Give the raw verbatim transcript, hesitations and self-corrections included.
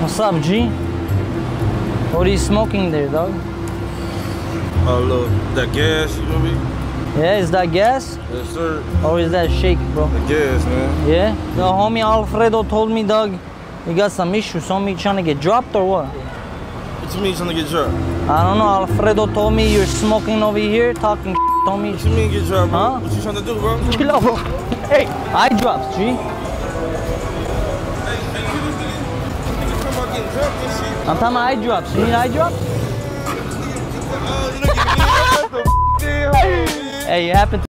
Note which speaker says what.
Speaker 1: What's up, G? What are you smoking there, dog?
Speaker 2: Oh, look, that gas, you know me?
Speaker 1: Yeah, is that gas?
Speaker 2: Yes, sir.
Speaker 1: Or is that shake, bro?
Speaker 2: The gas, man.
Speaker 1: Yeah? The homie Alfredo told me, dog, you got some issues. Homie trying to get dropped or what?
Speaker 2: What you mean trying to get dropped?
Speaker 1: I don't know. Alfredo told me you're smoking over here, talking shit on me.
Speaker 2: What you mean get dropped, bro?
Speaker 1: Huh?
Speaker 2: What you trying to do, bro?
Speaker 1: Chill out, bro. Hey, eye drops, G.
Speaker 2: Hey, hey, you this nigga, nigga talking about getting dropped and shit.
Speaker 1: I'm talking about eye drops. You need eye drops?
Speaker 2: Oh, look at me. What the f***, damn, man?
Speaker 1: Hey, you happen to